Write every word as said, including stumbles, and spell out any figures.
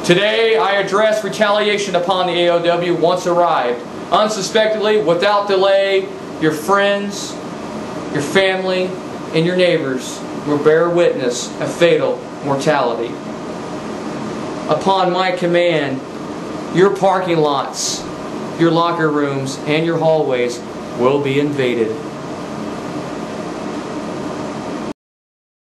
Today I address retaliation upon the A O W once arrived. Unsuspectedly, without delay, your friends, your family, and your neighbors will bear witness of fatal mortality. Upon my command, your parking lots, your locker rooms, and your hallways will be invaded.